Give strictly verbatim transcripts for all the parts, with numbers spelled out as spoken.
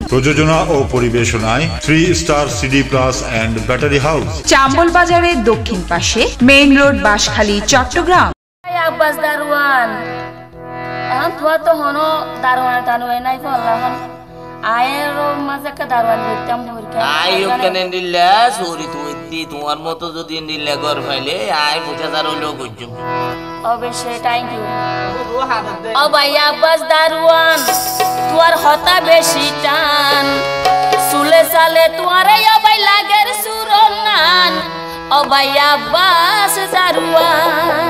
প্রযোজনা ও পরিবেশনায় three star CD plus and battery house, Chambal বাজারের দক্ষিণ পাশে, মেইন রোড, বাঁশখালী, চট্টগ্রাম। আব্বাস দারওয়ান এখন তো তো হনো দারওয়ান তানুই নাই ফলাহন আয়ের মাঝে কা দারওয়ান দিতাম ধরকে আইও কেন দিলা সরি তুমি তি তোমার মতো যদি দিলা ঘর ফাইলে আই বুঝা দার হলো গজ্জু অবশ্যই থ্যাংক ইউ ও ভাই আব্বাস দারওয়ান তোর হতা বেশি টান সুলে সালে তোরে ও ভাই লাগের সুরনান ও ভাই আব্বাস দারওয়ান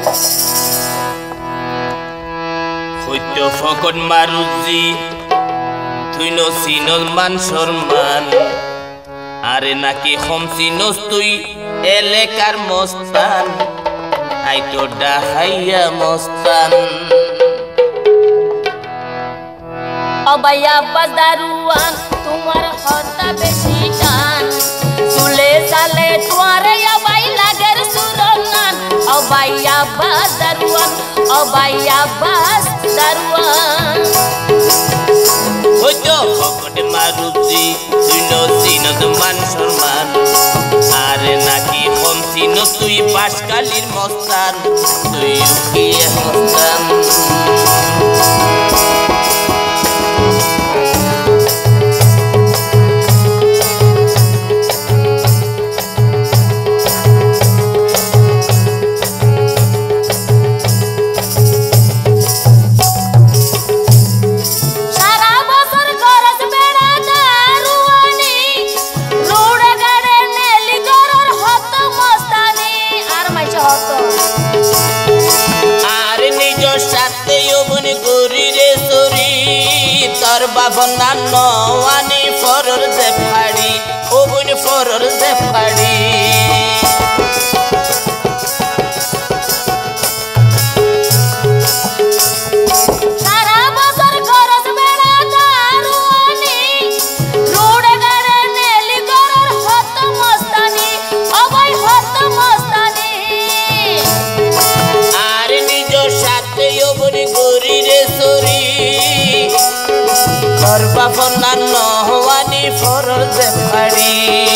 হইতো ফকট মারুজি তুই নো সিনল মান সম্মান আরে নাকি হম সিনস তুই এলাকার মস্তান আই তো ডাহাইয়া মস্তান ও ভাই আব্বাস দারওয়ান তোমার হতা বেশি টান সুলে সালে তোরে ও ভাই লাগের সুরনান ও ভাই আব্বাস দারওয়ান ও ভাই আব্বাস দারওয়ান হইতো ফকট মারুজি তুই নো সিনল মান সম্মান আরে নাকি হম সিনস তুই বাঁশখালীর মস্তান তুই কি মস্তান বাবনা নওয়ানি ফরর যে ফাড়ি ও বুন ফরর যে ফাড়ি সারা বছর খরচ বেড়া দারুয়ানি রোড গাড়ে নেলি গরর হত মস্তানি ও ভাই হত মস্তানি আর নিজ সাথে ও বুন গরি রে সরি করবা বনা নওয়ানি ফরর যে ফাড়ি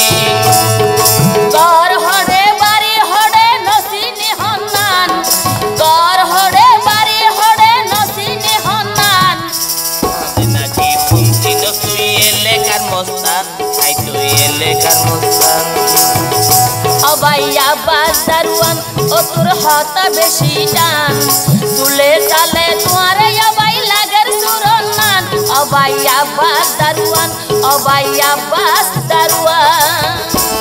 গর হড়ে বাড়ি হড়ে নসিনি হন্নান গর হড়ে বাড়ি হড়ে নসিনি হন্নান নাকি শুনছি না তুই এলাকার মস্তান আই তুই এলাকার মস্তান ও ভাই আব্বাস দারওয়ান ও তোর হতা বেশি টান সুলে সালে তোরে ও ভাই লাগের সুরনান ও ভাই আব্বাস দারওয়ান ও ভাই আব্বাস দারওয়ান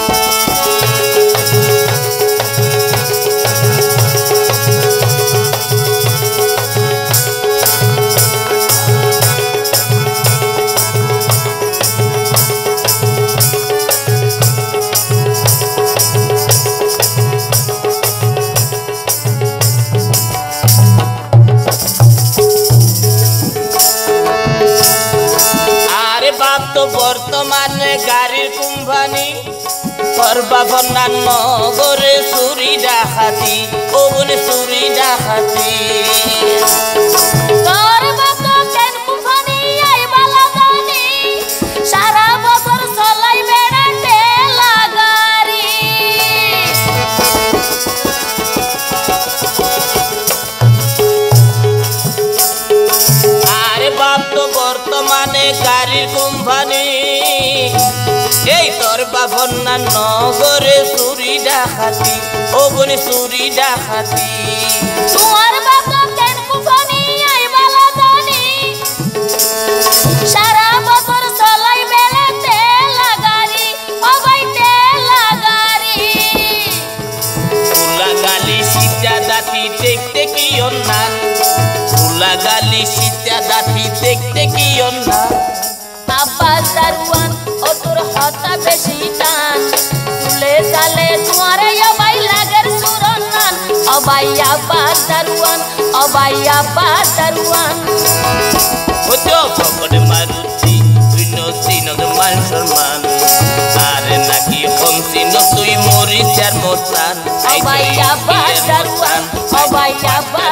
বর্তমানে গাড়ির কোম্পানি করবা বন্যা নগরে চুরি ডাকাতি ও বলে চুরি ডাকাতি সারা বছর চলাই বেড়া ঠেলা গাড়ি আরে বাপ তো বর্তমানে গাড়ির কোম্পানি এই তোর বাবন না নগরে চুরি ডাকাতি ও বনে চুরি ডাকাতি তোমার বাবা কেন কোম্পানি আই বালা জানি সারা বছর চলাই বেড়া ঠেলা গাড়ি ও ভাই ঠেলা গাড়ি ফুলা গালি সিটা দাঁতি দেখতে কি অন্যান ফুলা গালি সিটা দাঁতি দেখতে কি অন্যান আব্বাস দারওয়ান ও তোর হতা বেশি টান সুলে সালে তোরে ও ভাই লাগের সুরনান ও ভাই আব্বাস দারওয়ান ও ভাই আব্বাস দারওয়ান হতো ফকট মারুতি তুই নসি নদ মান সম্মান আরে নাকি হমসি ন তুই মরিস আর মস্তান ও ভাই আব্বাস দারওয়ান ও ভাই আব্বাস